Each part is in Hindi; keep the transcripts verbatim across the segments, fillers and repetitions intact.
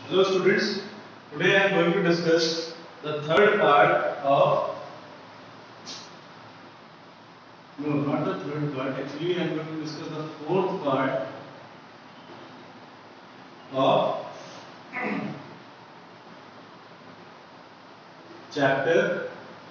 Hello students, today I am going to discuss the third part of, no not the third part, actually I am going to discuss the fourth part of chapter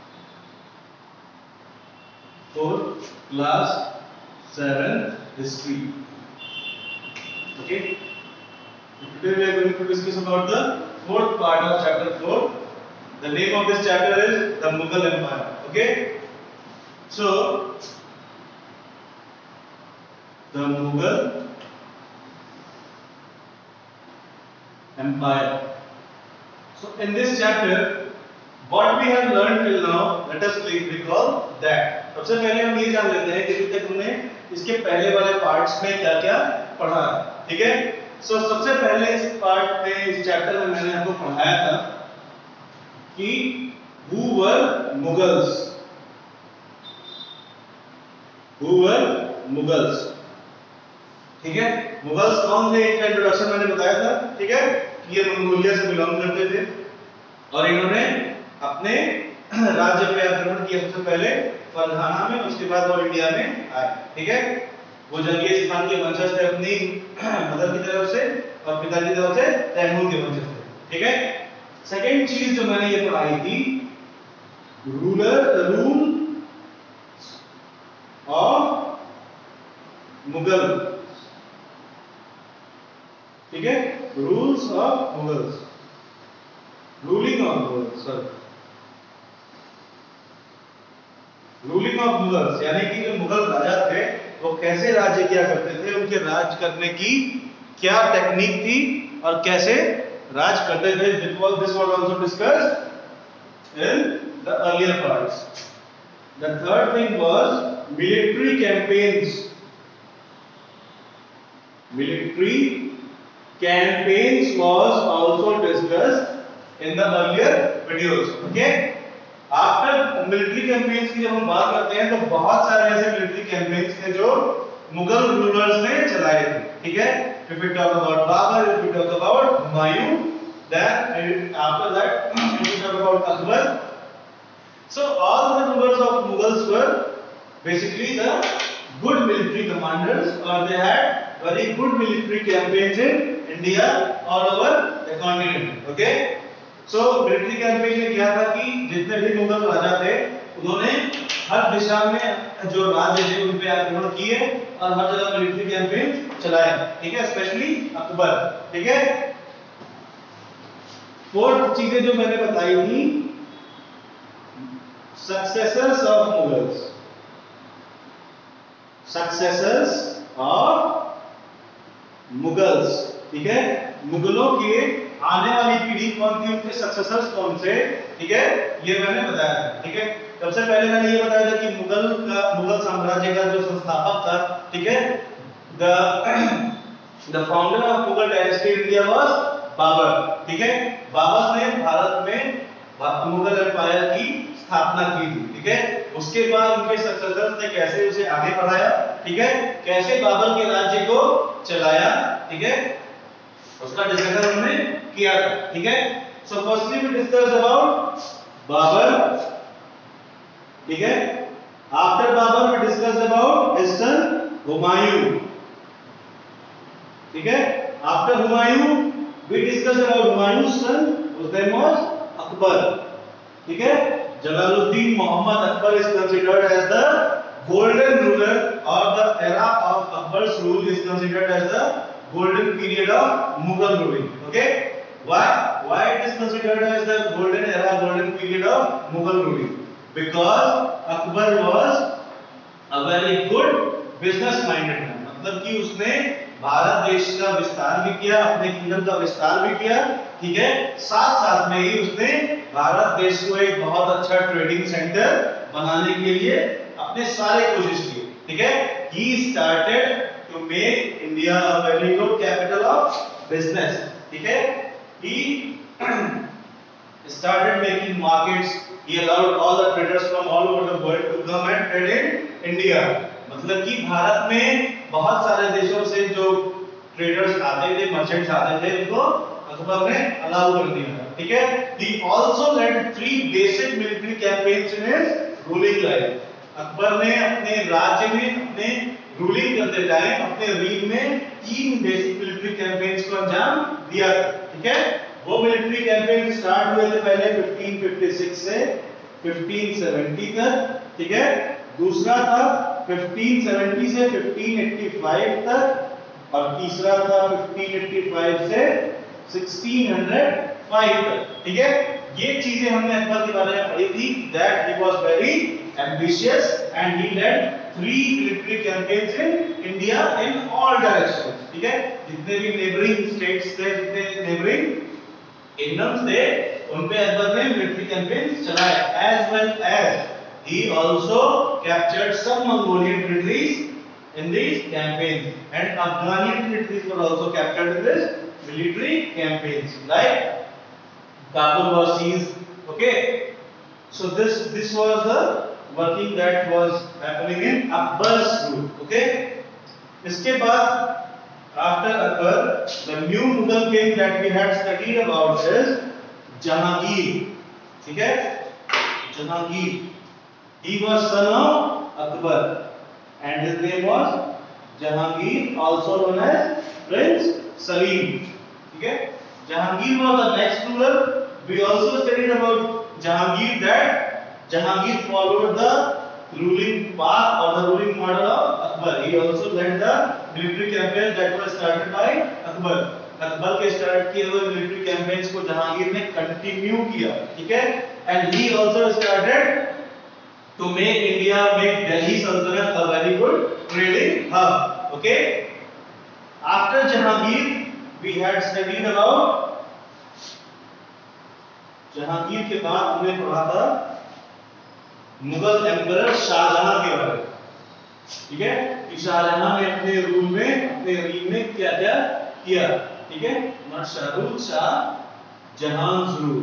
four, class seven, history. Okay. Today we are going to discuss about the fourth part of chapter four. The name of this chapter is the Mughal Empire. Okay. So the Mughal Empire. So in this chapter, what we have learned till now, let us recall that. सबसे पहले हम ये जान लेते हैं कि अभी तक हमने इसके पहले वाले पार्ट्स में क्या क्या पढ़ा है. ठीक है. सो so, सबसे पहले इस पार्ट में, इस चैप्टर में मैंने आपको पढ़ाया था कि who were Mughals, who were Mughals. ठीक है. मुगल्स कौन थे, इनका इंट्रोडक्शन मैंने बताया था. ठीक है. कि ये मंगोलिया से बिलोंग करते थे और इन्होंने अपने राज्य पे आक्रमण किया सबसे पहले फरघाना में, उसके बाद वो इंडिया में आए. ठीक है. वो जंगीज खान के वंशज थे अपनी मदर की तरफ से और पिता की तरफ से तैमूर के वंशज थे. ठीक है. सेकंड चीज जो मैंने ये पढ़ाई थी, रूलर रूल ऑफ मुगल. ठीक है. Rules of Mughals, ruling of Mughals, sorry ruling of Mughals, यानी कि जो मुगल राजा थे वो कैसे राज्य किया करते थे, उनके राज करने की क्या टेक्निक थी और कैसे राज करते थे. This was this was also discussed in the earlier parts. The third thing was military campaigns. Military campaigns was also discussed in the earlier videos. Okay. After military campaigns की जब हम बात करते हैं तो बहुत सारे ऐसे मिलिट्री कैंपेन्स थे जो मुगल रूलर्स ने चलाए थे. ठीक है. If we talk about Babur, if we talk about Humayun, then after that if we talk about Akbar. So all the rulers of Mughals were basically the good military commanders, or they had very good military campaigns in India all over the continent. Okay. So military campaign में क्या था कि जितने भी मुगल राजा थे उन्होंने हर दिशा में जो राज्य थे उन पे आक्रमण किए और हर जगह मिलिट्री कैंपेन चलाए. ठीक है. स्पेशली अकबर. ठीक है. फोर्थ चीजें जो मैंने बताई थी, successors of Mughals, successors of Mughals. ठीक है. मुगलों के आने वाली पीढ़ी कौन थी, उनके सक्सेसर्स कौन से. ठीक है. ये मैंने बताया था. ठीक है. सबसे पहले मैंने ये बताया था कि मुगल का मुगल साम्राज्य का जो संस्थापक था, ठीक है, the the founder of Mughal dynasty India was Babur. ठीक है. बाबर ने भारत में मुगल एम्पायर की स्थापना की थी. ठीक है. उसके बाद उनके सक्सेसर्स ने कैसे उसे आगे बढ़ाया, ठीक है, कैसे बाबर के राज्य को चलाया, ठीक है, उसका डिस्कशन हमने किया था. ठीक है. So firstly we discuss about Babur. ठीक है. After Babur we discuss about his son Humayun. ठीक है. After Humayun we discuss about हुमायूं's son, whose name was Akbar. ठीक है. Jalaluddin Mohammad Akbar is considered as the golden ruler, or the era of Akbar's rule is considered as the golden period of Mughal ruling. Okay. Why? Why it is considered as the golden era, golden period of Mughal ruling? Because Akbar was a very good business minded man. मतलब कि उसने भारत देश का विस्तार भी किया, अपने किंगडम का विस्तार भी किया. ठीक है. साथ साथ में ही उसने भारत देश को एक बहुत अच्छा ट्रेडिंग सेंटर बनाने के लिए अपने सारे कोशिश किए. ठीक है. He started to make India a very good capital of business. ठीक है. He started making markets. He allowed all the traders from all over the world to come and trade in India. मतलब कि भारत में बहुत सारे देशों से जो ट्रेडर्स आते थे, मर्चेंट्स आते थे, उनको अकबर ने अलाउ कर दिया, ठीक है। He also led three basic military campaigns in his ruling life. Akbar ने अपने राज्य में अपने रूलिंग करते टाइम अपने रीग में तीन बेसिक मिलिट्री कैंपेन्स को अंजाम दिया, ठीक है। वो मिलिट्री कैंपेन स्टार्ट हुए थे पहले फिफ्टीन फिफ्टी सिक्स से फिफ्टीन सेवेंटी तक, ठीक है। दूसरा था फिफ्टीन सेवेंटी से फिफ्टीन एटी फाइव तक और तीसरा था फिफ्टीन एटी फाइव से सिक्सटीन हंड्रेड फाइव तक, ठीक है। ये चीजें हमने अकबर के बारे में पढ़ी थी, that he was very ambitious and he led three military campaigns in India in all directions, ठीक है। जितने भी नेबरिंग स्टेट्स थे, जितने नेबरिंग किंगडम्स थे, उन पे अकबर ने मिलिट्री कैंपेन्स चलाए, as well as he also captured some Mongolian territories in these campaigns, and Afghani territories were also captured in this military campaigns, like Kabul was seized, okay. So this this was the working that was happening in Akbar's rule, okay. इसके बाद after Akbar, the new Mughal king that we had studied about is Jahangir, ठीक है, Jahangir. He was son of Akbar and his name was Jahangir, also known as Prince Salim, ठीक है। Jahangir was the next ruler. We also studied about Jahangir, that Jahangir followed the ruling path or the ruling model of Akbar. He also led the military campaigns that were started by Akbar. Akbar के स्टार्ट किए हुए मिलिट्री कैंपेन्स को जहांगीर ने कंटिन्यू किया, ठीक है। And he also started to make India, make Delhi Sultanate a very good trading hub, okay. After Jahangir, we had studied about Jahangir के बाद हमने पढ़ा था मुगल एम्परर शाहजहां के बारे में, ठीक है, कि शाहजहां ने अपने रूल में अपने रीग में क्या क्या किया, ठीक है। मशहूर शाह जहां's rule,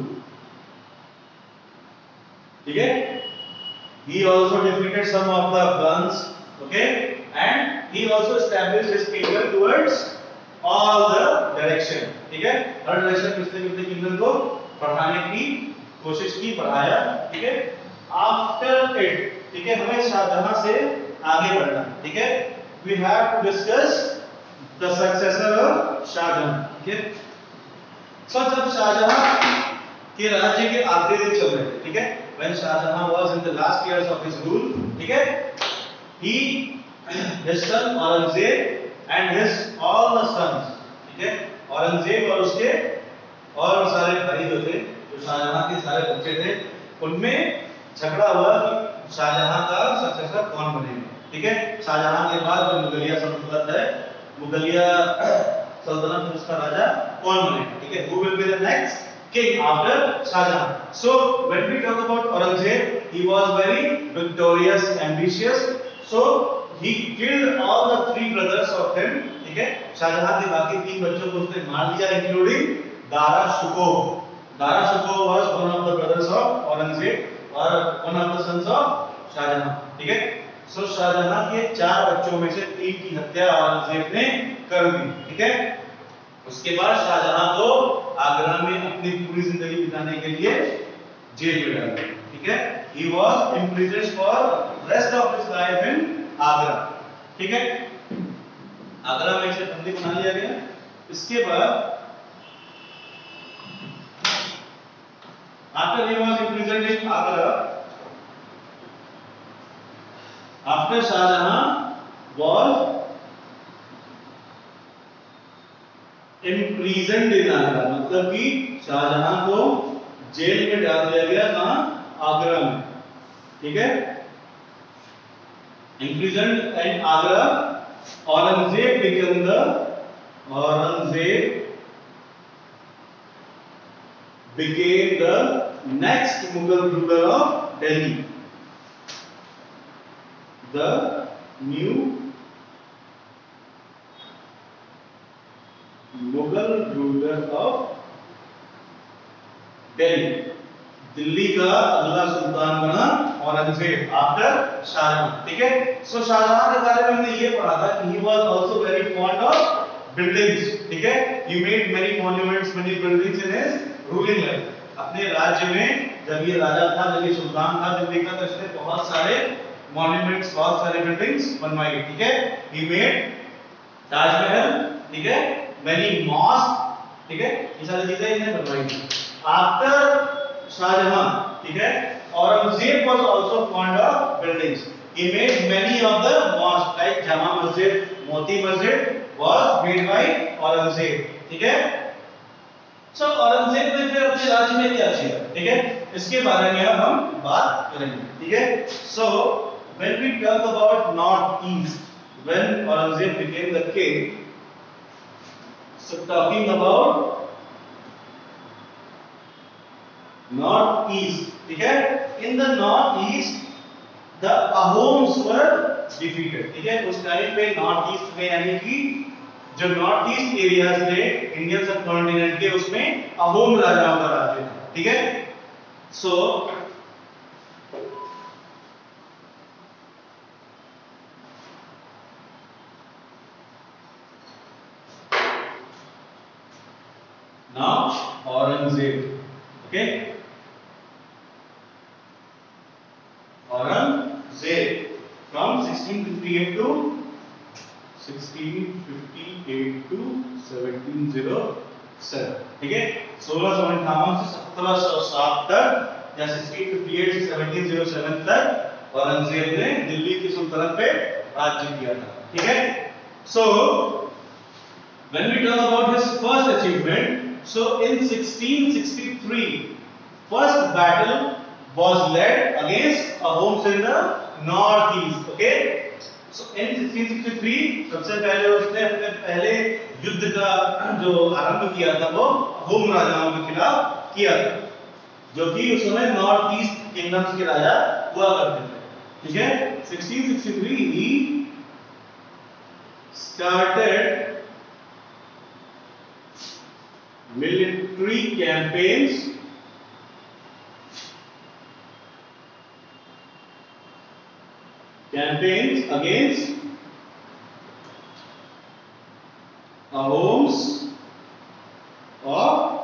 ठीक है। He also defeated some of the Afghans, okay, and he also established his kingdom towards all the direction, ठीक है। हर डायरेक्शन में उसने अपने किंगडम को बढ़ाने की कोशिश की, बढ़ाया, ठीक है। After it, ठीक है, हमें शाहजहां से आगे बढ़ना, ठीक है। We have to discuss the successor of Shahjahan, ठीक है। So जब शाहजहां के राज्य के आखिरी दिन चल रहे थे, ठीक है, when Shahjahan was in the last years of his rule, ठीक है, he, his son Aurangzeb and his all the sons, ठीक है, औरंगजेब और उसके और सारे भाई जो थे, जो शाहजहां के सारे बच्चे थे, उनमें झगड़ा हुआ कि शाहजहां का सक्सेसर कौन बनेगा, ठीक है। शाहजहां के बाद जो मुगलिया सल्तनत है, मुगलिया सल्तनत में उसका राजा कौन बनेगा, ठीक है, who will be the next king after Shahjahan. So when we talk about Aurangzeb, he was very victorious, ambitious. So he killed all the three brothers of him, ठीक है। शाहजहां के बाकी तीन बच्चों को उसने मार दिया, including Dara शुको. Dara शुको was one of the brothers of Aurangzeb और one of the sons of Shahjahan, ठीक है। So शाहजहां के चार बच्चों में से तीन की हत्या औरंगजेब ने कर दी, ठीक है। उसके बाद शाहजहां को आगरा में अपनी पूरी जिंदगी बिताने के लिए जेल में डाल दिया, ठीक है। He was imprisoned for rest of his life in Agra, ठीक है। आगरा में इसे बंदी बना लिया गया। इसके बाद after he was imprisoned in Agra, after Shahjahan was imprisoned in Agra, मतलब कि शाहजहां को जेल में डाल दिया गया, कहां, आगरा में, ठीक है। imprisoned in Agra, Aurangzeb became the Aurangzeb became the next Mughal ruler of Delhi, the new Mughal ruler of Delhi. Delhi का अगला सुल्तान बना औरंगजेब आफ्टर शाहजहां, ठीक है। सो शाहजहां के बारे में हमने ये पढ़ा था कि he was also very fond of buildings, ठीक है? He made many monuments, many buildings in his ruling life. अपने राज्य में जब ये राजा था, जब ये सुल्तान था दिल्ली का, तो इसने बहुत सारे monuments, बहुत सारे buildings बनवाई, ठीक है? He made ताजमहल, ठीक है? Many mosques, ठीक है? ये सारी चीजें इन्हें बनवाई. After शाहजहां, ठीक है? Aurangzeb was also fond of buildings. He made many of the mosques like Jama Masjid, Moti Masjid was made by Aurangzeb, ठीक है? So औरंगजेब ने फिर अपने राज्य में क्या किया, ठीक है? इसके बारे में अब हम बात करेंगे, ठीक है? So when we talk about North East, when Aurangzeb became the king, so talking about North East, ठीक है? In the North East the Ahoms were defeated, ठीक है? उस टाइम पे नॉर्थ ईस्ट में यानी कि जो नॉर्थ ईस्ट एरियाज थे इंडियन सब कॉन्टिनेंट के, उसमें अहोम राजाओं का राज्य था, ठीक है? So now Aurangzeb, okay? Aurangzeb from sixteen fifty-eight to sixteen fifty-eight to seventeen oh seven, ठीक है? सोलह सौ अट्ठावन से सत्रह सौ सात तक या sixteen fifty-eight से seventeen oh seven तक औरंगजेब ने दिल्ली की सुल्तानत पे राज्य किया था, ठीक है? So when we talk about his first achievement, so in sixteen sixty-three first battle was led against Ahoms in the northeast, okay? So in sixteen sixty-three सबसे पहले उसने अपने पहले युद्ध का जो आरंभ किया था वो अहोम राजाओं के खिलाफ किया था, जो कि उस समय नॉर्थ ईस्ट किंगडम्स के राजा हुआ करते थे, ठीक है? sixteen sixty-three he started military campaigns campaigns against Ahoms of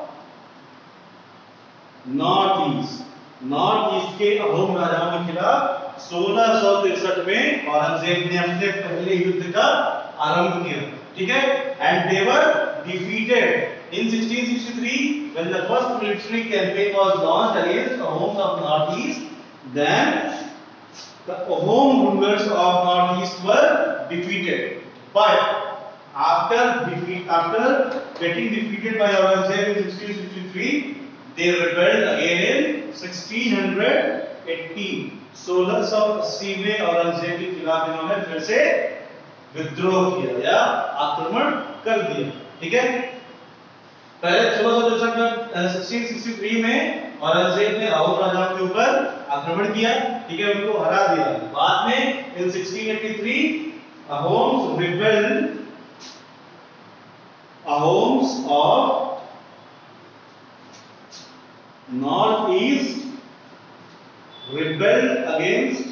north east, north east के अहोम राजाओं के खिलाफ सोलह सौ तिरसठ में औरंगजेब ने अपने पहले युद्ध का आरंभ किया, ठीक है? And they were defeated in sixteen sixty-three when the first military campaign was launched against Ahoms of north east. Then the Ahom rulers of northeast were defeated, but after defeat, after getting defeated by Aurangzeb in sixteen sixty-three, they rebelled again in sixteen eighty. सोलह सौ अस्सी में औरंगजेब के खिलाफ इन्होंने फिर से विद्रोह किया या आक्रमण कर दिया, ठीक है? पहले सोलह सौ तिरसठ में sixteen sixty-three में औरंगजेब ने अहोम राजाओं के ऊपर आक्रमण किया, ठीक है? उनको हरा दिया. बाद में in sixteen eighty-three Ahoms rebelled, Ahoms of northeast rebelled against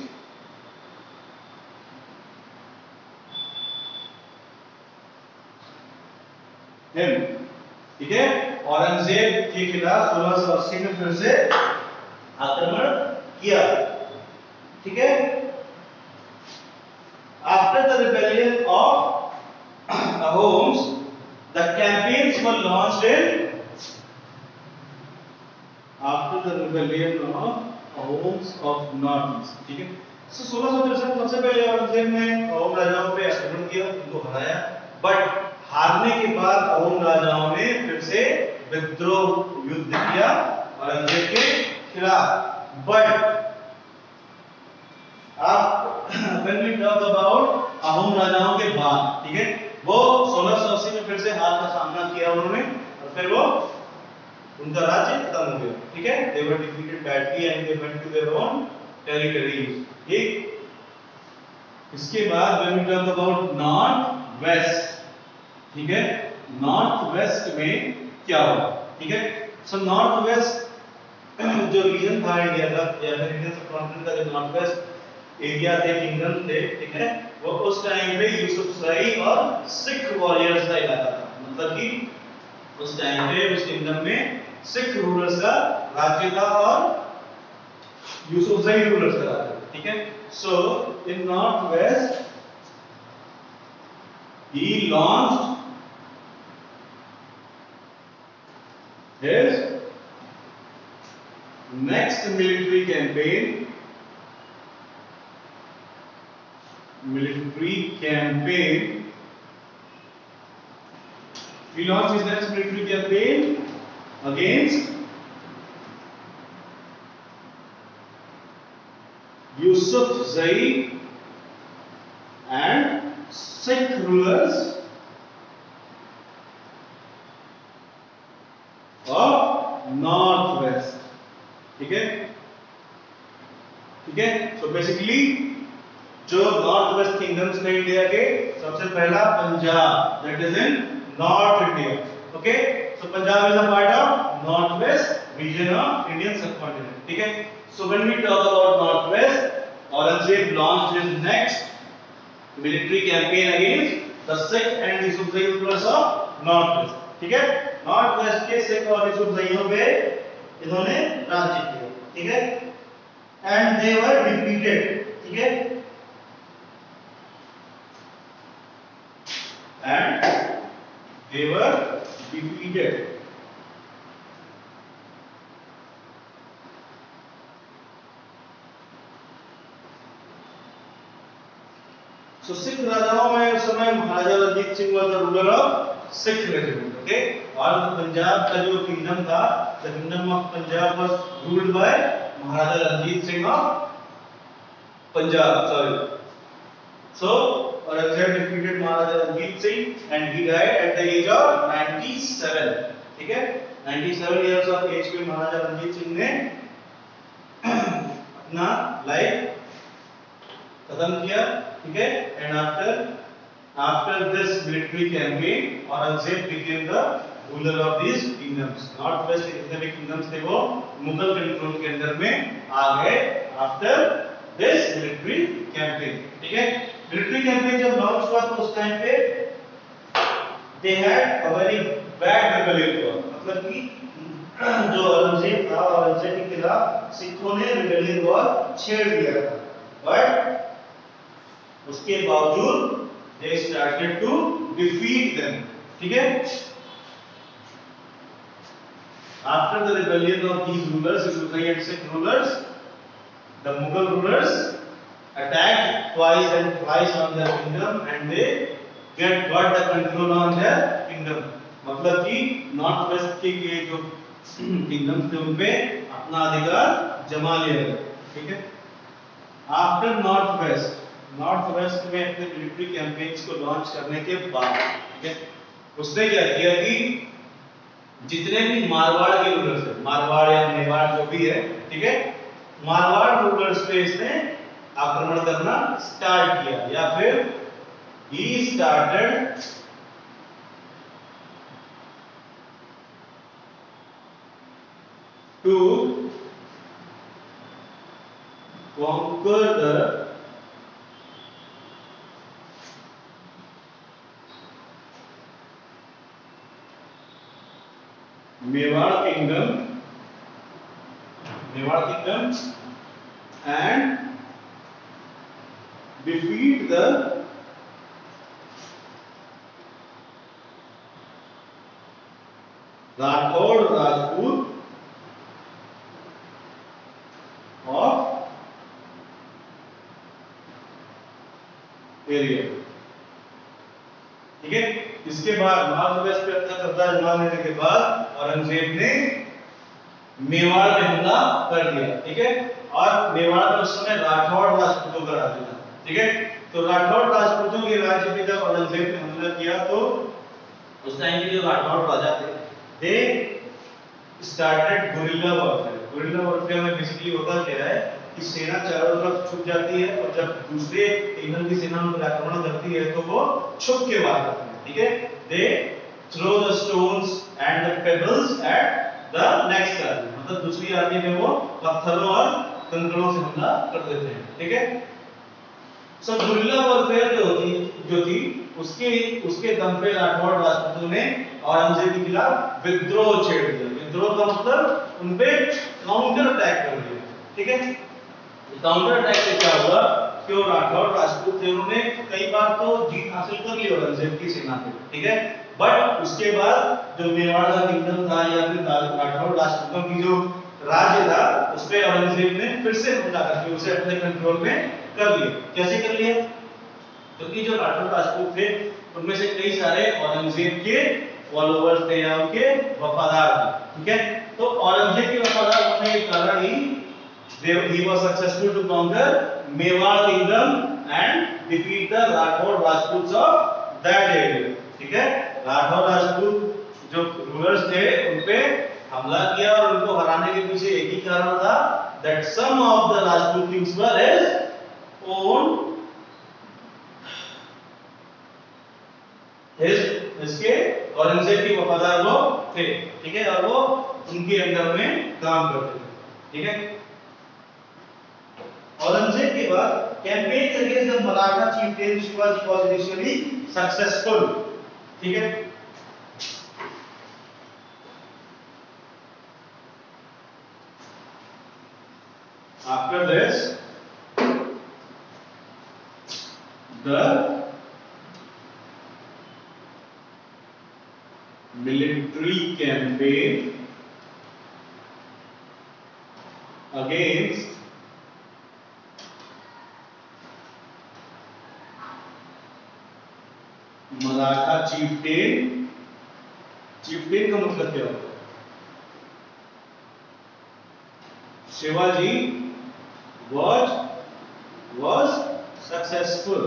him, ठीक है? औरंगजेब के खिलाफ सोलह सौ अस्सी में फिर से आक्रमण किया, ठीक है? After the rebellion of Ahoms, the campaigns were launched in after the rebellion of Ahoms of northeast, ठीक है? So सोलह सौ तिरसठ सबसे पहले औरंगजेब ने अहोम राजाओं पे आक्रमण किया, उनको हराया, बट हारने के बाद अहोम राजाओं ने फिर से विद्रोह युद्ध किया औरंगजेब के खिलाफ. बट आप when we talk about Ahom राजाओं के बाद, ठीक है, वो सोलह सौ अस्सी में फिर से हार का सामना किया उन्होंने और फिर वो उनका राज्य खत्म हो गया, ठीक है? they were defeated badly and they went to their own territories, ठीक? इसके बाद when we talk about north west, ठीक है, नॉर्थ वेस्ट में क्या हुआ, ठीक है? सो नॉर्थ वेस्ट जो रीजन था इंडिया का या फिर इंडियन सब कॉन्टिनेंट का जो नॉर्थ वेस्ट एरिया थे, किंगडम थे, ठीक है, वो उस टाइम पे यूसुफजई और सिख वॉरियर्स का इलाका था, मतलब कि उस टाइम पे उस किंगडम में सिख रूलर्स का राज्य था और यूसुफजई रूलर्स का राज्य था, ठीक है। So in north west he launched his next military campaign military campaign he launched his next military campaign against Yusufzai and Sikh rulers of north west, ठीक है, ठीक है। सो बेसिकली जो नॉर्थ वेस्ट किंगडम्स थे इंडिया के, सबसे पहला Punjab, that is in north India, okay. So Punjab is a part of north west region of Indian subcontinent, ठीक है। So when we talk about north west, Aurangzeb launched his next military campaign against the Sikh and Yusufzai rulers of North West, ठीक है। नॉर्थ वेस्ट के सिख और यूसुफजइयों पे इन्होंने राज्य किया, ठीक है। एंड दे वर डिफीटेड, ठीक है, and they were defeated. So Sikh राजाओं में उस समय Maharaja Ranjit Singh was the ruler of Sikh regiment, okay. और पंजाब का जो किंगडम था, the kingdom of Punjab was ruled by Maharaja Ranjit Singh of Punjab, sorry. So Aurangzeb defeated Maharaja Ranjit Singh and he died at the age of सत्तानवे, ठीक है। सत्तानवे इयर्स ऑफ एज पे महाराजा रणजीत सिंह ने अपना लाइफ खत्म किया, ठीक है। And after after this military campaign Aurangzeb became the ruler of this kingdoms. North west के जितने भी किंगडम्स थे वो मुगल कंट्रोल के अंदर में आ गए आफ्टर दिस मिलिट्री कैंपेन, ठीक है। मिलिट्री कैंपेन जब लॉन्च हुआ तो उस टाइम पे they had a very bad rebellion, मतलब कि जो औरंगजेब था, औरंगजेब के खिलाफ सिखों ने रिबेलियन वॉर छेड़ दिया था, बट उसके बावजूद they started to defeat them, ठीक है। After the rebellion of these rulers, Yusufzai and Sikh rulers, the Mughal rulers attacked twice and thrice on their kingdom and they get got the control on their kingdom, मतलब कि नॉर्थ वेस्ट के ये जो किंगडम थे उन पे अपना अधिकार जमा लिया गया, ठीक है। After north west north west में अपने मिलिट्री कैंपेन्स को लॉन्च करने के बाद, ठीक है, उसने क्या किया कि जितने भी मारवाड़ के रूलर्स हैं, मारवाड़ या मेवाड़ जो भी है, ठीक है, मारवाड़ रूलर्स पे इसने आक्रमण करना स्टार्ट किया, या फिर he started to conquer the Mewar kingdom, Mewar kingdom, and defeat the Rathod Rajput of area, ठीक है। इसके बाद नॉर्थ वेस्ट पे अपना कब्जा जमा लेने के बाद औरंगजेब ने मेवाड़ पे हमला कर दिया, ठीक है। और मेवाड़ में उस समय राठौड़ राजपूतों का राज्य था, ठीक है। तो राठौड़ राजपूतों के राज्य पे जब औरंगजेब ने हमला किया तो उस टाइम के जो राठौड़ राजा थे, they started guerrilla warfare. Guerrilla warfare में बेसिकली होता क्या है कि सेना चारों तरफ छुप जाती है और जब दूसरे किंगडम की सेना उन पर आक्रमण करती है तो वो छुप के वार करते हैं, ठीक है। They throw the stones and the pebbles at the next army, मतलब दूसरी आर्मी में वो पत्थरों और कंकड़ों से हमला कर देते हैं, ठीक है। सो गुरिल्ला वॉरफेयर जो होती जो थी उसके उसके दम पे राठौड़ राजपूतों ने औरंगजेब के खिलाफ विद्रोह छेड़ दिया। विद्रोह का मतलब उन पे काउंटर अटैक कर दिया, ठीक है। काउंटर अटैक से क्या हुआ कि वो राठौड़ राजपूत थे, उन्होंने कई बार तो जीत हासिल कर ली औरंगजेब की सेना पे, ठीक है। बट उसके बाद जो मेवाड़ का किंगडम था या फिर राठौड़ राजपूतों की जो राज्य था उस पे औरंगजेब ने फिर से हमला करके उसे अपने कंट्रोल में कर लिया। कैसे कर लिया? क्योंकि जो राठौड़ राजपूत थे उनमें से कई सारे औरंगजेब के फॉलोअर्स थे या उनके वफादार थे, ठीक है। तो औरंगजेब के वफादार होने के कारण ही he was successful to conquer Mewar kingdom and defeat the Rathod Rajputs of that area, ठीक है। राठौर राजपूत जो रूलर्स थे उन पे हमला किया और उनको हराने के पीछे एक ही कारण था, that some of the Rajput kings were his own his इसके औरंगजेब के वफादार लोग थे, ठीक है, और वो उनके अंडर में काम करते थे, ठीक है। औरंगजेब के बाद campaign against the Maratha chieftain Shivaji was initially successful, ठीक है। After this the military campaign against Maratha chieftain, chieftain का मतलब क्या होता है? शिवाजी was was successful,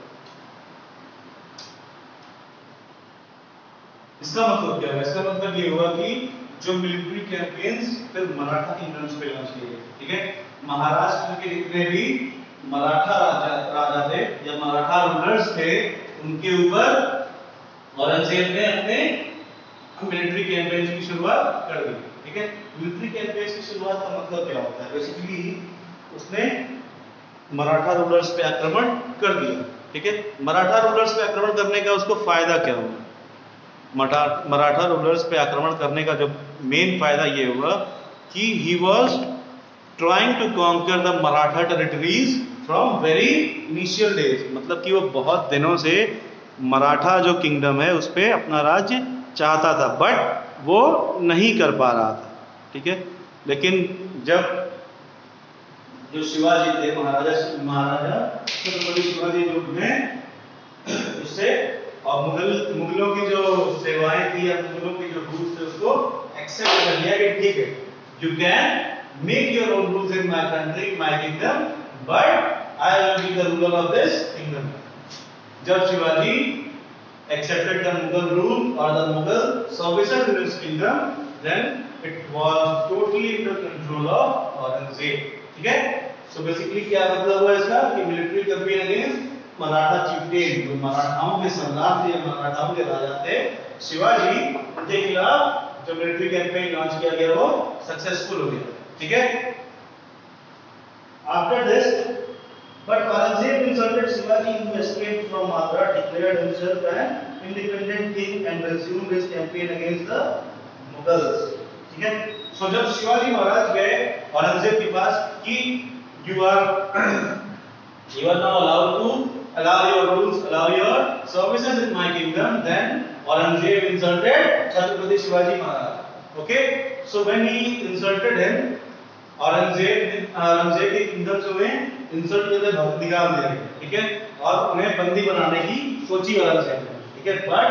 इसका मतलब क्या है? इसका मतलब ये हुआ कि जो मिलिट्री कैंपेन्स फिर मराठा किंगडम्स पे लॉन्च किए गए, ठीक है। महाराष्ट्र के जितने भी मराठा राजा राजा थे या मराठा रूलर्स थे उनके ऊपर औरंगजेब ने अपने मिलिट्री कैंपेन्स की शुरुआत कर दी, ठीक है। मिलिट्री कैंपेन्स की शुरुआत का मतलब क्या होता है? बेसिकली उसने मराठा रूलर्स पे आक्रमण कर दिया, ठीक है। मराठा रूलर्स पे आक्रमण करने का उसको फायदा क्या हुआ? मराठा रूलर्स पे आक्रमण करने का जो मेन फायदा ये हुआ कि he was trying to conquer the Maratha territories from very initial days, मतलब कि वो बहुत दिनों से मराठा जो किंगडम है उस पे अपना राज्य चाहता था बट वो नहीं कर पा रहा था, ठीक है। लेकिन जब जो शिवाजी थे महाराजा महाराजा छत्रपति शिवाजी जो ने उससे और मुगल मुगलों की जो सेवाएं थी या मुगलों की जो रूल्स थे उसको एक्सेप्ट कर लिया कि ठीक है, you can make your own rules in my country my kingdom but I will be the ruler of this kingdom. जब Shivaji accepted the Mughal rule or the Mughal services in his kingdom, then it was totally under control of Aurangzeb, ठीक है। So basically क्या मतलब हुआ इसका कि military campaign against Maratha chieftain जो मराठाओं के सम्राट थे या मराठाओं के राजा थे शिवाजी, उनके खिलाफ जो मिलिट्री कैंपेन लॉन्च किया गया वो सक्सेसफुल हो गया, ठीक है। After this, but Aurangzeb insulted Shivaji who escaped from Agra, declared himself an independent king and resumed his campaign against the Mughals, ठीक है। So जब शिवाजी महाराज गए औरंगजेब के पास कि you are you are now allowed to allow your rules, allow your services in my kingdom, then Aurangzeb insulted Chhatrapati Shivaji Maharaj, okay। So when he insulted him, Aurangzeb Aurangzeb के किंगडम से उन्हें इंसल्ट करके भक्त निकाल दिया गया, ठीक है, और उन्हें बंदी बनाने की सोची औरंगजेब ने, ठीक है।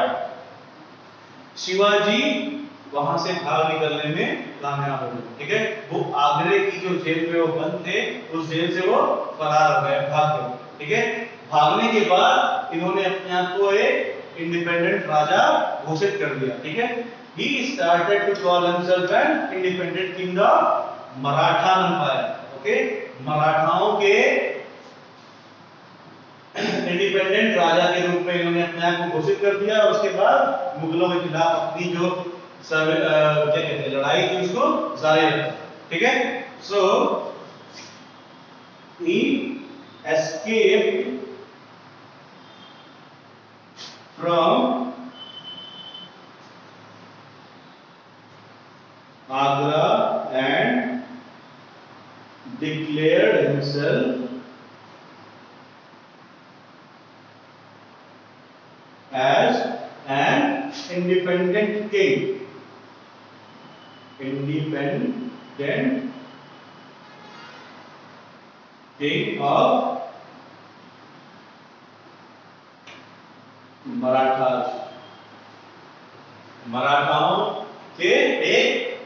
बट शिवाजी वहां से भाग निकलने में कामयाब हो गए, ठीक है। वो आगरे की जो जेल में वो बंद थे उस जेल से वो फरार हो गए, भाग गए, ठीक है। भागने के बाद इन्होंने अपने आप को एक इंडिपेंडेंट राजा घोषित कर दिया, ठीक है। He started to call himself an independent king of Maratha empire, okay. मराठाओं के इंडिपेंडेंट राजा के रूप में इन्होंने अपने आप को घोषित कर दिया और उसके बाद मुगलों के खिलाफ अपनी जो क्या कहते हैं लड़ाई थी उसको जारी रखा, ठीक है। सो he escaped from Agra and declared himself as an independent king. Independent king of Marathas, मराठाओं के एक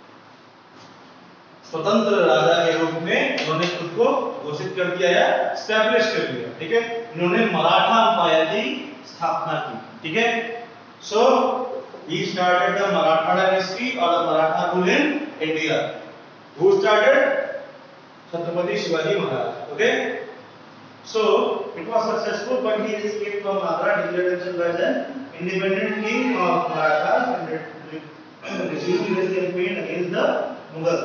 स्वतंत्र राजा के रूप में उन्होंने खुद को घोषित कर दिया या स्टैब्लिश कर दिया। ठीक है, इन्होंने मराठा एम्पायर की स्थापना की। ठीक है, so he started the Maratha dynasty और the Maratha rule in India. Who started? Chhatrapati Shivaji Maharaj. Okay, so it was successful, but he escaped from Agra, declared himself as an independent king of Marathas and resumed his campaign against the Mughals.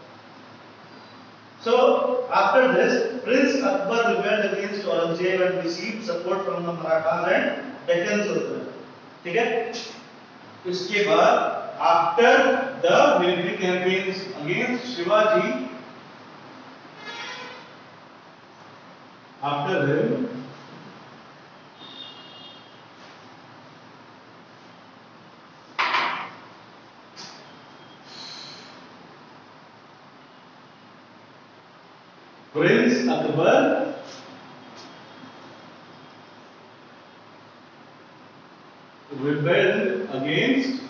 So after this, Prince Akbar rebelled against Aurangzeb and received support from the Marathas and Deccan Sultanate. ठीक है, इसके बाद after the military campaigns against Shivaji, after him Prince Akbar rebelled against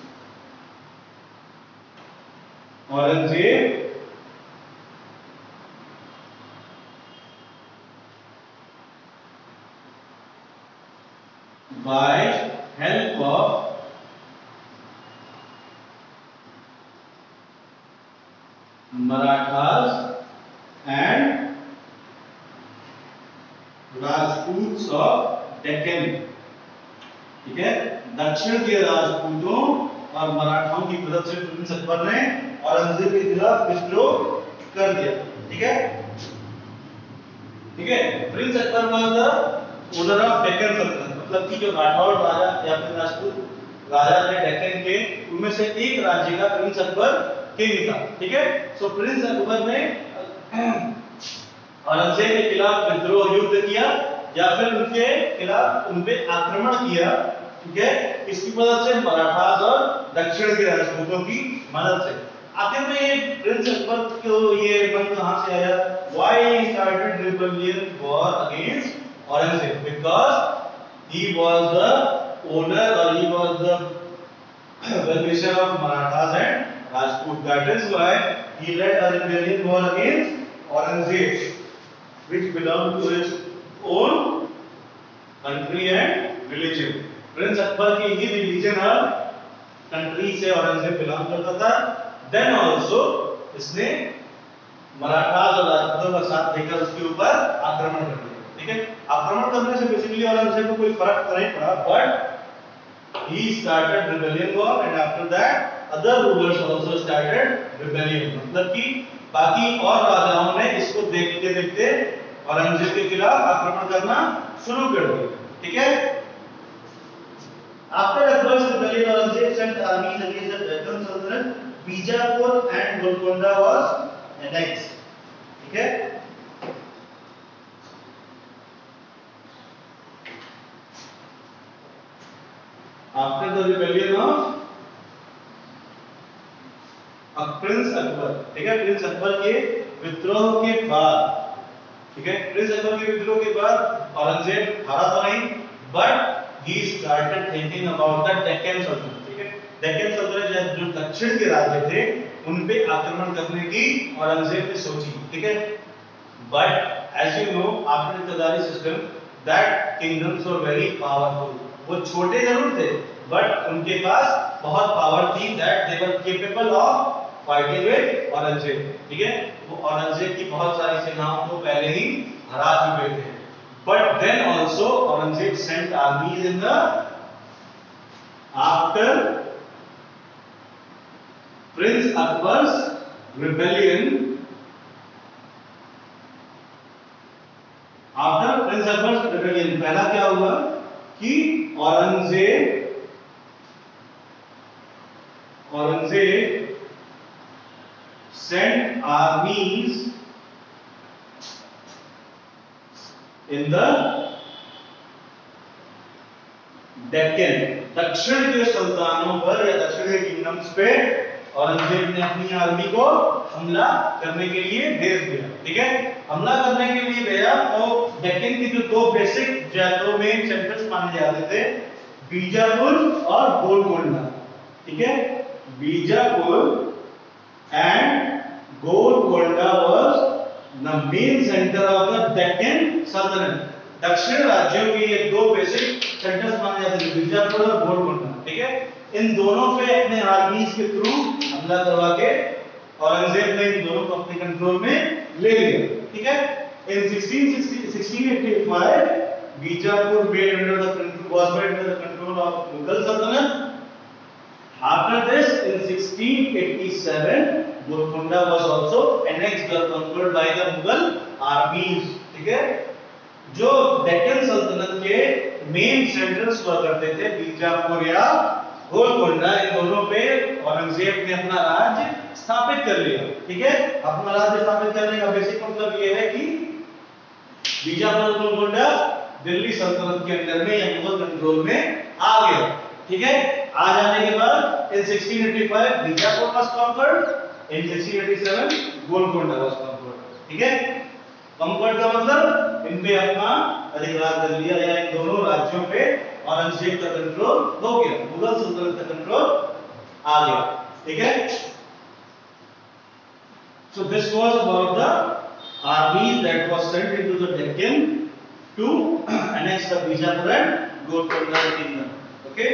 Aurangzeb by help of Marathas and Rajputs of Deccan। ठीक है, दक्षिण के राजपूतों और मराठाओं की मदद से प्रिंस अकबर ने औरंगजेब के खिलाफ विद्रोह कर दिया। ठीक है, ठीक है, prince Akbar was the owner of Deccan सल्तनत, मतलब कि जो राठौड़ राजा या फिर राजपूत राजा थे डेक्कन के, उनमें से एक राज्य का प्रिंस अकबर किंग था। ठीक है, सो प्रिंस अकबर ने औरंगजेब के खिलाफ विद्रोह युद्ध किया या फिर उनके खिलाफ उन पे आक्रमण किया। ठीक है, इसकी मदद से मराठास और दक्षिण के राजपूतों की मदद से। आखिर में ये प्रिंस अकबर को ये मन कहां से आया? Why he started rebellion war against Aurangzeb? Because he was the owner or he was the well-wisher of Marathas and Rajput. That is why he led a rebellion war against Aurangzeb, which belonged to his own country and religion. Prince Akbar की ही रिलीजन और कंट्री से औरंगजेब बिलोंग करता था। देन ऑल्सो इसने मराठास और राजपूतों का साथ देकर उसके ऊपर आक्रमण कर दिया। ठीक है, आक्रमण करने से बेसिकली औरंगजेब को कोई फर्क तो नहीं पड़ा, but he started rebellion war and after that other rulers also started rebellion। मतलब कि बाकी और राजाओं ने इसको देखते देखते औरंगजेब के खिलाफ आक्रमण करना शुरू कर दिया। ठीक है, after Akbar's rebellion, Aurangzeb sent armies against the Deccan Sultanate, Bijapur and Golconda was annexed। ठीक है, after the rebellion of prince Akbar, ठीक है, प्रिंस अकबर के विद्रोह के बाद, ठीक है, प्रिंस अकबर के विद्रोह के बाद औरंगजेब हारा तो नहीं, but he started thinking about the Deccan Sultanate। ठीक है, डेक्कन सल्तनत जो दक्षिण के राज्य थे उन पे आक्रमण करने की औरंगजेब ने सोची। ठीक है, but as you know after इक्तदारी system that kingdoms were very powerful. वो छोटे जरूर थे बट उनके पास बहुत पावर थी, that they were capable of fighting with Aurangzeb. ठीक है, वो औरंगजेब की बहुत सारी सेनाओं को पहले ही हरा चुके थे। But then also Aurangzeb sent armies in the after Prince Akbar's rebellion, after Prince Akbar's rebellion पहला क्या हुआ कि Aurangzeb Aurangzeb sent armies in the Deccan, दक्षिण के सुल्तानों पर या दक्षिण के किंगडम्स पे औरंगजेब ने अपनी आर्मी को हमला करने के लिए भेज दिया। ठीक है, हमला करने के लिए भेजा तो डेक्कन की जो दो बेसिक दो मेन सेंटर्स माने जाते थे, बीजापुर और गोलकोंडा। ठीक है, Bijapur and Golconda was the main centre of the Deccan सल्तनत। दक्षिण राज्यों के ये दो बेसिक सेंटर्स माने जाते थे, बीजापुर और गोलकोंडा। ठीक है, इन दोनों पे अपने आर्मीज के थ्रू हमला करवा के औरंगजेब ने इन दोनों को अपने कंट्रोल में ले लिया। ठीक है, in sixteen eighty five Bijapur made under the control was made under the control of Mughal Sultanate. After this, in sixteen eighty-seven, Golconda was also annexed or conquered by the Mughal armies. ठीक है, जो डेक्कन सल्तनत के मेन सेंटर्स हुआ करते थे, बीजापुर या गोलकोंडा, इन दोनों पे औरंगजेब ने अपना राज्य स्थापित कर लिया। ठीक है, अपना राज्य स्थापित करने का बेसिक मतलब ये है कि बीजापुर और गोलकोंडा दिल्ली सल्तनत के अंदर में या मुगल कंट्रोल में आ गया। ठीक है, आ जाने के बाद in sixteen eighty five Bijapur was conquered, in sixteen eighty seven Golconda was conquered. ठीक है, कॉन्कर्ड का मतलब इन पे अपना अधिकार कर लिया या इन दोनों राज्यों पे औरंगजेब का कंट्रोल हो गया, मुगल सल्तनत का कंट्रोल आ गया। ठीक है, so this was about the armies that was sent into the Deccan to annex the Bijapur and Golconda kingdom. Okay,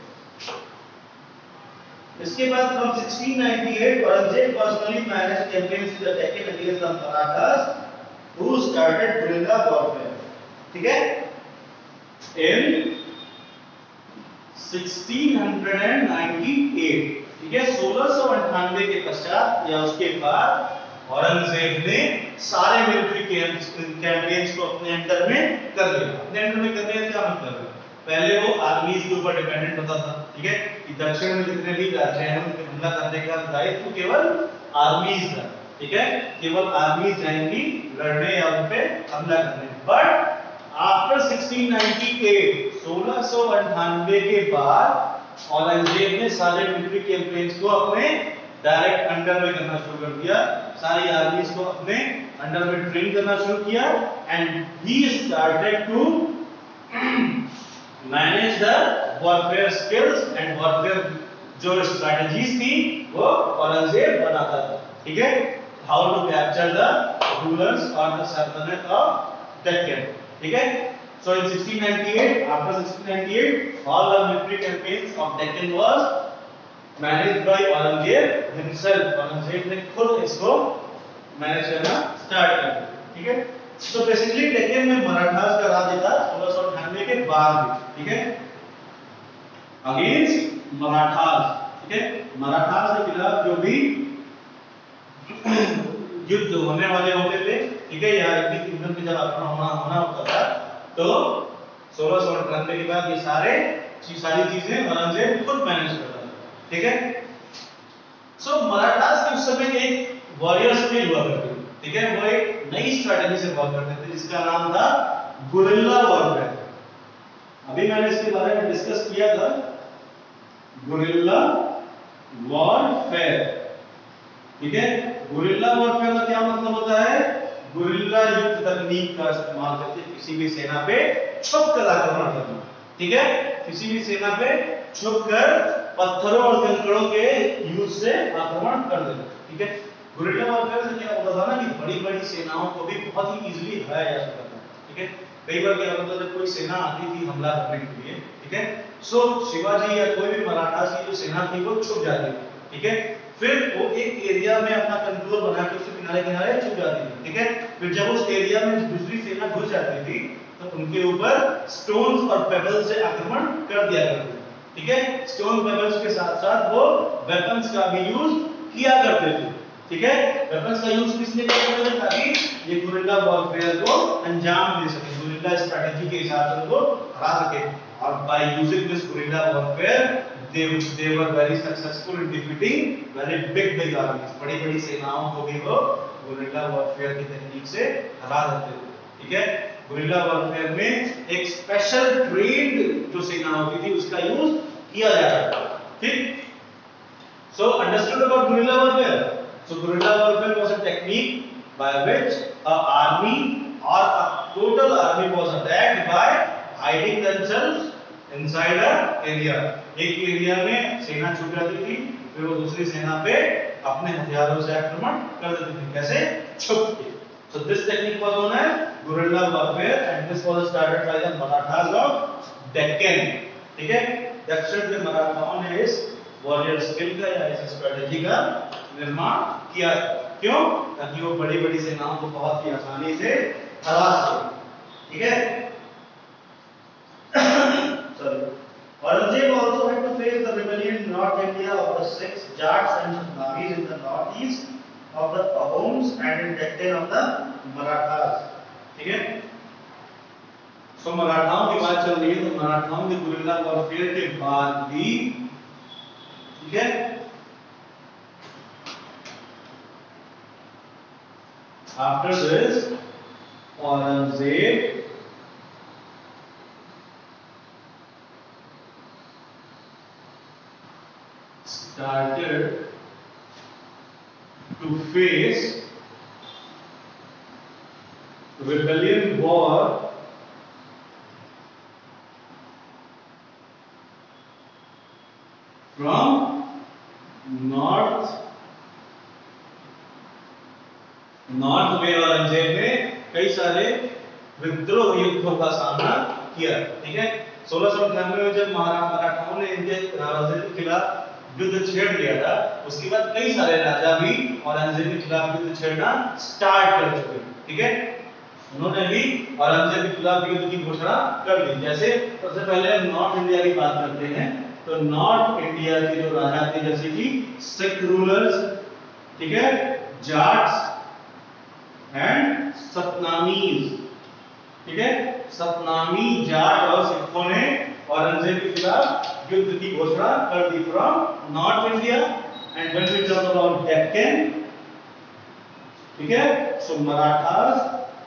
इसके बाद from sixteen ninety-eight Aurangzeb personally managed campaigns in the Deccan against the Marathas who started guerrilla warfare. ठीक है, in सिक्सटीन नाइंटी एट, ठीक है, सोलह सौ अट्ठानवे के पश्चात या उसके बाद औरंगजेब ने सारे मिलिट्री कैंपेन्स को अपने अंडर में कर लिया। अपने अंडर में करने का क्या मतलब है, पहले वो आर्मीज के ऊपर डिपेंडेंट होता था। ठीक है, कि दक्षिण में जितने भी राज्य हैं उनके हमला करने का दायित्व केवल आर्मीज का। ठीक है, केवल आर्मीज जाएंगी लड़ने या उन पे हमला करने। But after sixteen ninety eight, सोलह सौ अट्ठानवे के बाद औरंगजेब ने सारे मिलिट्री कैंपेन्स को अपने डायरेक्ट अंडर में करना शुरू कर दिया, सारी आर्मीज को अपने अंडर में ट्रेन करना शुरू किया and he started to manage the warfare skills and warfare जो स्ट्रेटजीज थी वो औरंगजेब बनाता था। ठीक है, how to capture the rulers और द सल्तनत ऑफ डेक्कन। ठीक है, so in sixteen ninety-eight, after sixteen ninety-eight, all the military campaigns of Deccan was managed by Aurangzeb himself. Aurangzeb ने खुद इसको मैनेज करना स्टार्ट कर दिया। ठीक है, तो बेसिकली डेक्कन में मराठास का राज्य था सोलह सौ अट्ठानवे के बाद। ठीक है, अगेंस्ट मराठास। ठीक है, मराठास के खिलाफ जो भी युद्ध होने वाले होते थे, ठीक है, या एक किंगडम में जब अपना होना होना होता था तो सोलह सौ अट्ठानवे के बाद ये सारे सारी चीजें औरंगजेब खुद मैनेज करता था। ठीक है, सो मराठास के उस समय एक वॉरियर स्किल हुआ करती थी। ठीक है, वो एक नई स्ट्रेटजी से वर्क करते थे जिसका नाम था गुरिल्ला वॉरफेयर। अभी मैंने इसके बारे में डिस्कस किया था, गुरिल्ला वॉरफेयर। ठीक है, गुरिल्ला वॉरफेयर का क्या मतलब होता है, गुरिल्ला युद्ध तकनीक का इस्तेमाल करके किसी भी सेना पे छुप कर आक्रमण करना। ठीक है, किसी भी सेना पे छुप कर पत्थरों और कंकड़ों के यूज से आक्रमण कर देना। ठीक है, गुरिल्ला वॉरफेयर से क्या होता था ना कि बड़ी बड़ी सेनाओं को भी बहुत ही इजीली हराया जा सकता था। ठीक है, कई बार क्या होता था, कोई सेना आती थी हमला करने के लिए, ठीक है, सो शिवाजी या कोई भी मराठा की जो सेना थी वो छुप जाती थी। ठीक है, फिर वो एक एरिया में अपना कंट्रोल बना के उसके किनारे किनारे छुप जाती थी। ठीक है, फिर जब उस एरिया में दूसरी सेना घुस जाती थी तो उनके ऊपर स्टोन्स और पेबल्स से आक्रमण कर दिया करते थे। ठीक है, स्टोन पेबल्स के साथ साथ वो वेपन्स का भी यूज किया करते थे। ठीक है, वेपन्स का यूज किस लिए करते थे, ताकि ये गुरिल्ला वॉरफेयर को अंजाम दे सके, गुरिल्ला स्ट्रेटजी के हिसाब से उनको हरा सके। और by using this guerrilla warfare they they were very successful in defeating very big big armies, बड़ी बड़ी सेनाओं को भी वो गुरिल्ला वॉरफेयर की तकनीक से हरा देते थे। ठीक है, गुरिल्ला वॉरफेयर में एक स्पेशल ट्रेन्ड जो सेना होती थी उसका यूज किया जाता था। ठीक, so understood about guerrilla warfare? So guerrilla warfare was a technique by which a army or a total army was attacked by hiding themselves inside a area। एक एरिया में सेना छुप जाती थी, फिर वो दूसरी सेना पे अपने हथियारों से आक्रमण कर देती थी। कैसे? छुप के। So this technique was known as guerrilla warfare and this was started by the Marathas of Deccan। ठीक है, दक्षिण के मराठाओं ने इस वॉरियर स्किल का या इस स्ट्रेटजी का निर्माण किया। क्यों? ताकि वो बड़ी बड़ी सेनाओं को बहुत ही आसानी से हरा सके। ठीक है, sorry, Aurangzeb also had to face the rebellion in North India of the Sikhs, Jats and Satnamis in the northeast of the Ahoms and in Deccan of the Marathas। ठीक है, सो मराठाओं की बात चल रही है, तो मराठाओं के गुरिल्ला वॉरफेयर के बाद भी, ठीक है, after this Aurangzeb started to face rebellion war from north north में औरंगजेब ने कई सारे विद्रोह युद्धों का सामना किया। ठीक है, सोलह सौ अठानवे में जब मराठाओं ने इनके औरंगजेब के खिलाफ युद्ध छेड़ लिया था, उसके बाद कई सारे राजा भी औरंगजेब के खिलाफ युद्ध छेड़ना स्टार्ट कर चुके। ठीक है, उन्होंने भी औरंगजेब के खिलाफ युद्ध की घोषणा कर दी। जैसे सबसे पहले हम नॉर्थ इंडिया की बात करते हैं, तो नॉर्थ इंडिया के जो राजा थे जैसे कि सिख रूलर्स, ठीक है, जाट्स एंड सतनामीज। ठीक है, सतनामी, जाट और सिखों ने औरंगजेब के खिलाफ युद्ध की घोषणा कर दी from north India. And when we talk about Deccan, ठीक है, so Marathas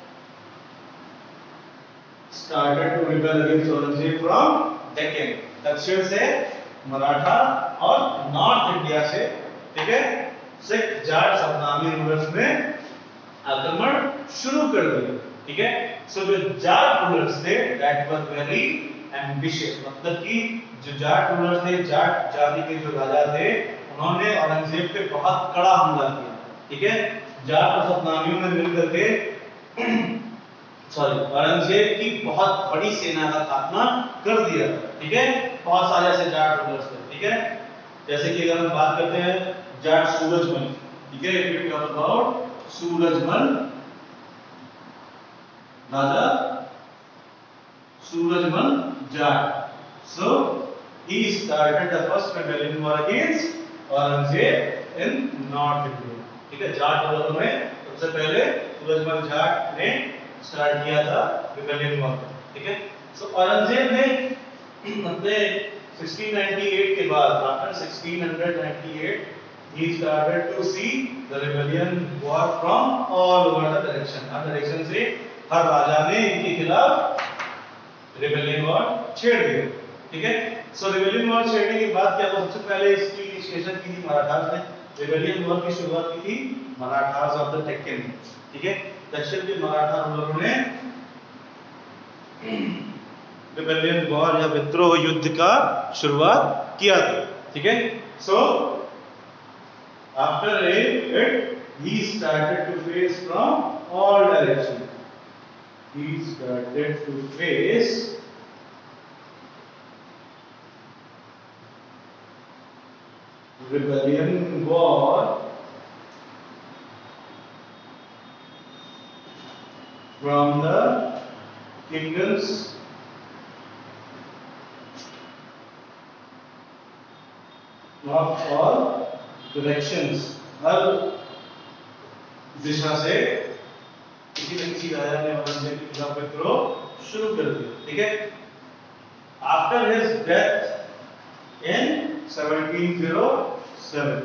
started to rebel against Aurangzeb from Deccan. दक्षिण से मराठा और नॉर्थ इंडिया से, ठीक है, सिख, जाट, सतनामी रूलर्स ने आक्रमण शुरू कर दिया। ठीक है, सो जो जाट रूलर्स थे दैट वर वेरी एम्बिशियस, मतलब कि जो जाट रूलर्स थे, जाट जाति के जो राजा थे, उन्होंने औरंगजेब पे बहुत कड़ा हमला किया। ठीक है, जाट और सतनामियों ने मिलकर के सॉरी औरंगजेब की बहुत बड़ी सेना का खात्मा कर दिया। ठीक है, बहुत सारे ऐसे जाट रूलर्स थे। ठीक है, जैसे कि अगर हम बात करते हैं जाट सूरजमल, ठीक है, if we talk about Surajmal Raja Surajmal Jat, so he started the first rebellion war against Aurangzeb in North India। ठीक है, जाट रूलरों ने सबसे पहले सूरजमल जाट ने स्टार्ट किया था रिबेलियन वॉर। ठीक है, सो औरंगजेब ने अपने सोलह सौ अट्ठानवे के बाद, आफ्टर सोलह सौ अट्ठानवे, he started to see the rebellion war from all over the direction। हर डायरेक्शन से हर राजा ने इनके खिलाफ रिबेलियन वॉर छेड़ दिया। ठीक है, सो रिबेलियन वॉर छेड़ने के बाद क्या हुआ, सबसे पहले इसकी इनिशिएशन की थी मराठास ने। रिबेलियन वॉर की शुरुआत की थी मराठास ऑफ द डेक्कन। ठीक है, दक्षिण के मराठा रूलरों ने रिबेलियन वॉर या विद्रोह युद्ध का शुरुआत किया था। ठीक है, so after it he started to face from all directions, he started to face rebellion war from the kingdoms of all directions. हर दिशा से किसी न किसी राजा ने औरंगजेब के खिलाफ विद्रोह शुरू कर दिया। ठीक है, after his death in seventeen oh seven.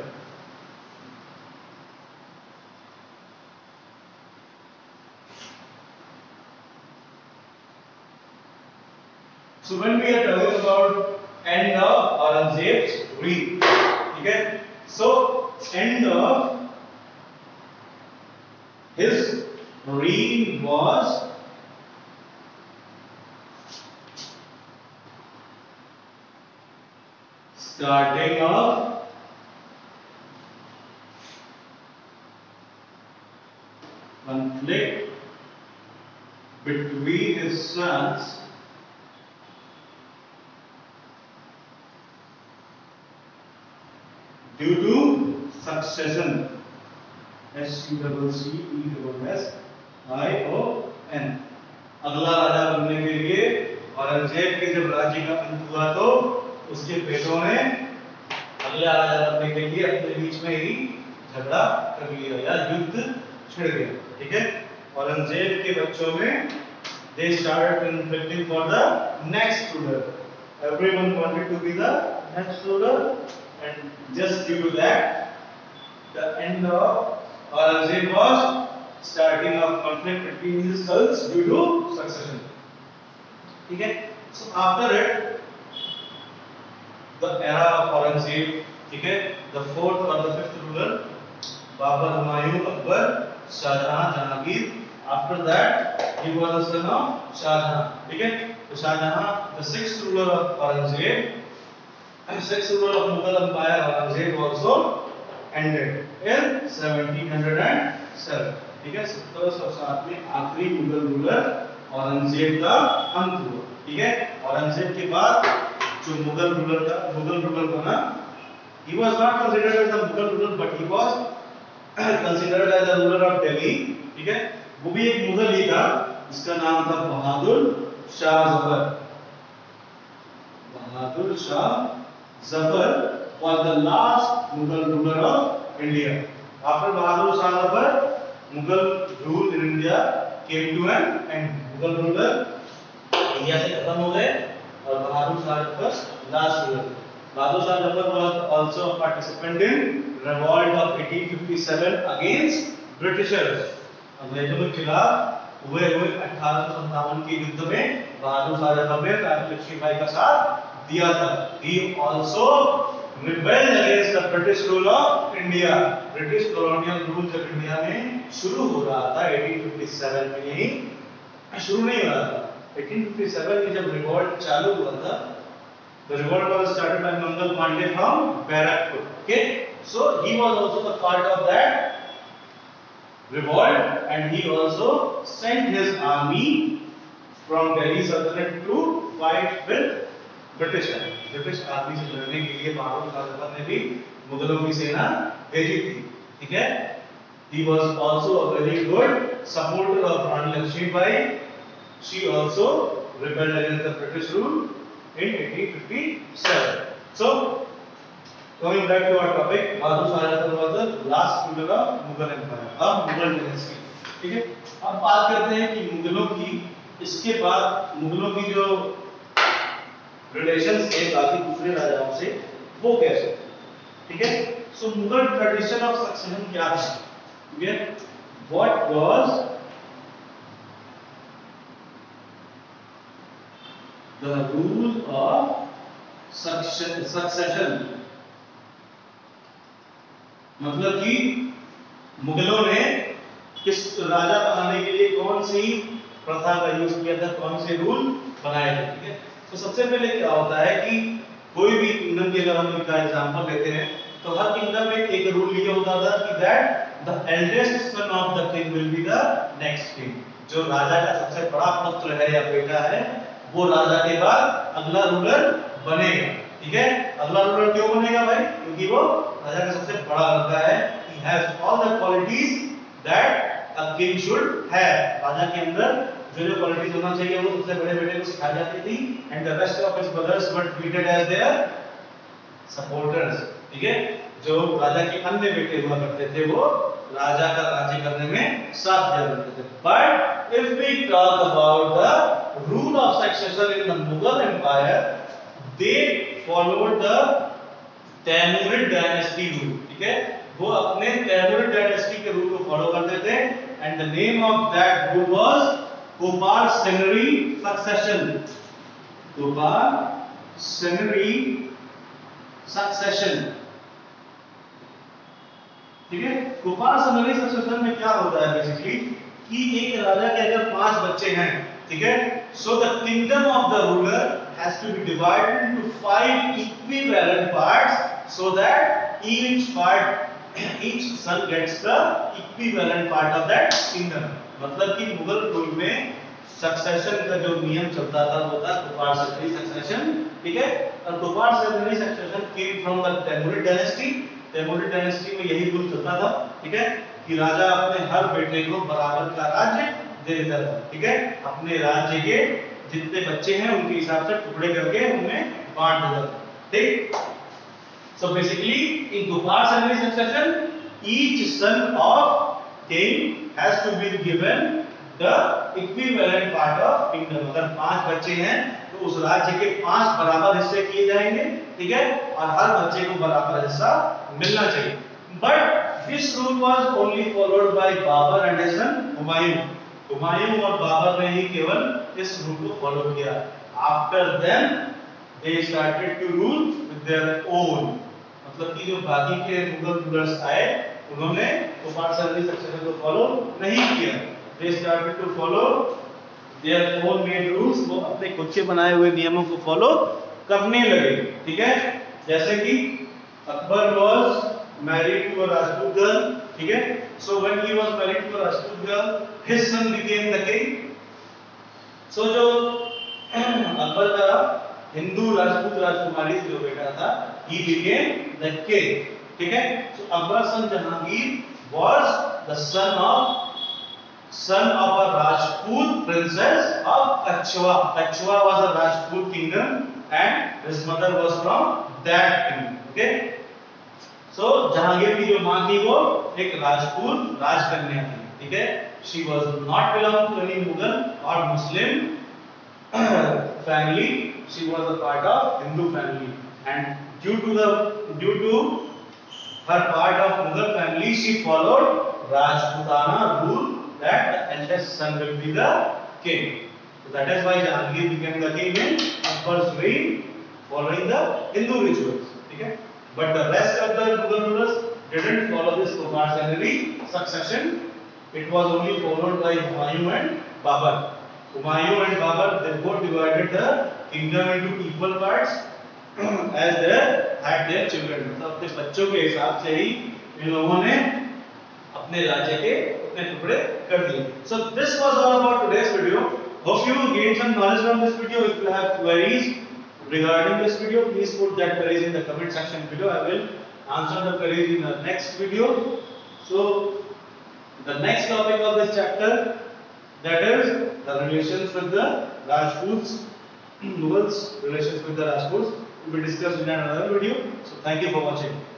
So when we are talking about end of Aurangzeb's reign, okay? So end of his reign was starting of conflict between his sons due to succession. S U C C E S I O N. अगला राजा बनने के लिए औरंगजेब के जब राज्य का अंत हुआ तो उसके बेटों ने अगला राजा बनने के लिए अपने बीच में ही झगड़ा कर लिया या युद्ध छिड़ गया, ठीक है? औरंगजेब के बच्चों में they started conflicting for the next ruler. Everyone wanted to be the next ruler, and just due to that, the end of Aurangzeb was starting of conflict between his sons due to succession. ठीक है? So after it, the era of Aurangzeb, ठीक है? The fourth or the fifth ruler, Babur, Humayun, Akbar, Shahjahan, Jahangir. After that, he was the son of Shahjahan. ठीक है? तो Shahjahan, the sixth ruler of Aurangzeb, and sixth ruler of Mughal Empire, Aurangzeb also ended in seventeen oh seven. ठीक है? सत्रह सौ सात में आखिरी मुगल रूलर औरंगजेब का अंत हुआ, ठीक है? औरंगजेब के बाद जो मुगल रूलर का मुगल रूलर बना, he was not considered as a Mughal ruler, but he was considered as a ruler of Delhi, ठीक है? वो भी एक मुगल ही था, जिसका नाम था Bahadur Shah Zafar. Bahadur Shah Zafar was the last Mughal ruler of India. After Bahadur Shah Zafar, Mughal rule in India came to an end. Mughal ruler India से खत्म हो गए और Bahadur Shah Zafar last ruler. Bahadur Shah Zafar was also a participant in revolt of eighteen fifty-seven against Britishers. अंग्रेजों के खिलाफ हुए हुए अठारह सौ सत्तावन के युद्ध में बहादुर शाह जफर ने रानी लक्ष्मीबाई का साथ दिया था. He also rebelled against the British rule of India. British colonial rule जब इंडिया में शुरू हो रहा था eighteen fifty-seven में, नहीं शुरू नहीं हो रहा था, eighteen fifty-seven में जब रिवॉल्ट चालू हुआ था, the revolt was started by Mangal Pandey from Barakpur. Okay, so he was also the part of that revolt, and he also sent his army from Delhi Sultanate to fight with British. British army से लड़ने के लिए बहादुर शाह जफर ने भी मुगलों की सेना भेजी थी, ठीक है? He was also a very good supporter of Rani Lakshmibai. She also rebelled against the British rule in eighteen fifty-seven. So, coming back to our topic, Bahadur Shah Jafar was the last ruler of Mughal Empire, of Mughal dynasty. ठीक है? अब बात करते हैं कि मुगलों की, इसके बाद मुगलों की जो रिलेशंस थे बाकी दूसरे राजाओं से, वो कैसे, ठीक है? So Mughal tradition of succession क्या था? ठीक है? What was the rule of succession? मतलब कि मुगलों ने किस राजा बनाने के लिए कौन सी प्रथा का यूज किया था, कौन से रूल बनाए थे, ठीक है? तो सबसे पहले क्या होता है कि कोई भी किंगडम की अगर हम इसका एग्जांपल लेते हैं तो हर किंगडम में एक रूल ये होता था कि that the eldest son of the king will be the next king. जो राजा का सबसे बड़ा पुत्र है या बेटा है, वो राजा के बाद अगला रूलर बनेगा, ठीक है? अगला रूलर क्यों बनेगा भाई? क्योंकि वो राजा का सबसे बड़ा लड़का है. He has all the qualities that a king should have. राजा के अंदर जो जो क्वालिटीज होना चाहिए वो सबसे बड़े बेटे को सिखाई जाती थी, and the rest of his brothers were treated as their supporters, ठीक है? जो राजा के अन्य बेटे हुआ करते थे वो राजा का राज्य करने में साथ दिया करते थे. But if we talk about the rule of succession in the Mughal Empire, they followed the Timurid dynasty rule. ठीक है, वो अपने Timurid dynasty के rule को follow करते थे, and the name of that rule was Gopal Senari succession. Gopal Senari succession. ठीक है, गोपाल सेनरी सक्सेशन में क्या होता है बेसिकली कि एक राजा के अगर पांच बच्चे हैं, ठीक है, so the kingdom of the ruler has to be divided into five equivalent parts so that each part each son gets the equivalent part of that kingdom. मतलब कि मुगल रूल में सक्सेशन का जो नियम चलता था वो था गोपाल सेनरी सक्सेशन। ठीक है, और coparcenary succession came from the Timurid dynasty. Timurid dynasty में यही रूल चलता था, ठीक है, कि राजा अपने हर बेटे को बराबर का राज्य दे देता था। ठीक है, अपने राज्य के जितने बच्चे हैं उनके हिसाब से टुकड़े करके उन्हें बांट देता था। ठीक, so basically in coparcenary succession each son of king has to be given the equivalent part of kingdom. अगर पांच बच्चे हैं तो उस राज्य के पांच बराबर हिस्से किए जाएंगे, ठीक है, और हर बच्चे को बराबर हिस्सा मिलना चाहिए। But this rule was only followed by Babur and his son Humayun. Humayun और बाबर ने ही केवल इस रूल को फॉलो किया। After then they started to rule with their own. मतलब कि जो बाकी के मुगल रूलर्स आए उन्होंने गोपाल सेनरी सक्सेशन को फॉलो नहीं किया। They started to follow their own made rules। वो अपने खुद के बनाए हुए नियमों को फॉलो करने लगे। ठीक है, जैसे कि Akbar was married to a Rajput girl। ठीक है, so when he was married to a Rajput girl, his son became the king। so जो अकबर का हिंदू राजपूत राजकुमारी जो बेटा था, he became the king। ठीक है, so Akbar son Jahangir was the son of son of a Rajput princess of Kachwa। Kachwa was a Rajput kingdom and his mother was from that kingdom। Okay, so Jahangir की जो मां थी वो एक राजपूत राजकन्या थी। ठीक है, she was not belong to any Mughal or Muslim family, she was a part of Hindu family, and due to the due to her part of Mughal family she followed Rajputana rule that the eldest son will be the king। So that is why Jahangir became the king in Akbar's reign, following the Hindu rituals। ठीक है, but the rest of the Mughal rulers didn't follow this Gopal Senari succession। It was only followed by Humayun and Babur। Humayun and Babur they both divided the kingdom into equal parts as they had their children। मतलब अपने बच्चों के हिसाब से ही इन लोगों ने अपने राज्य के अपने टुकड़े कर दिए। So this was all about today's video। Hope you gained some knowledge from this video। If you have queries regarding this video, please put that queries in the comment section below। I will answer the queries in the next video। So the next topic of this chapter, that is the relations with the Rajputs, Mughals relations with the Rajputs, will be discussed in another video। So thank you for watching।